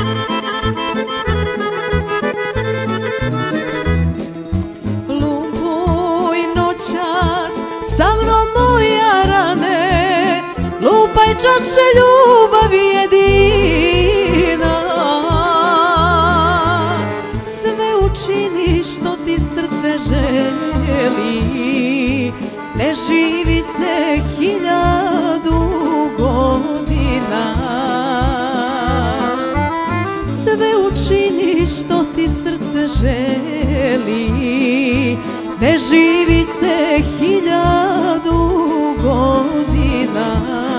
Lupuj noćas sa mnom moja rane, lupaj čaše ljubavi jedina. Sve učini što ti srce želi, ne živi se 1000 godina. Sve učini što ti srce želi, ne živi se 1000 godina.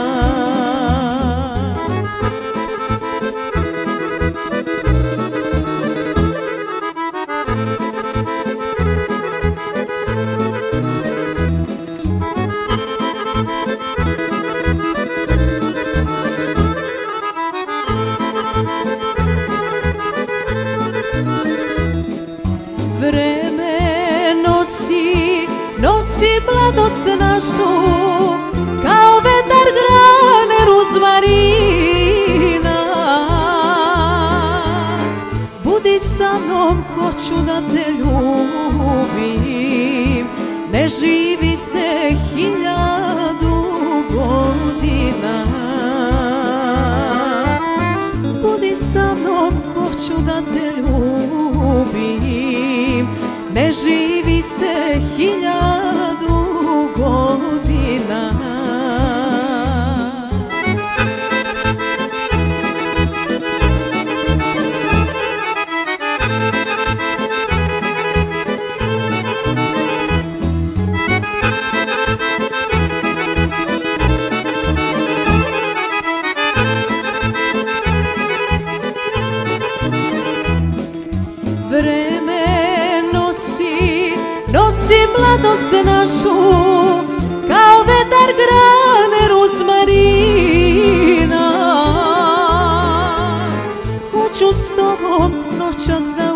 Vreme nosi mladost našu, kao vetar grane ruzmarina. Budi sa mnom, hoću da te ljubim, ne živi se 1000 godina. Budi sa mnom, hoću da te ljubim, ne živi se 1000 godina. Vreme nosi mladost našu, kao vetar grane ruzmarina. Hoću s tobom noćas da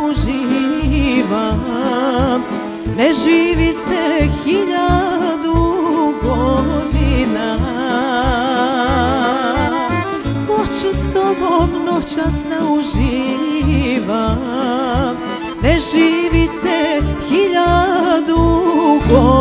uživam, ne živi se 1000 godina. Hoću s tobom noćas da uživam, ne živi se 1000 godina.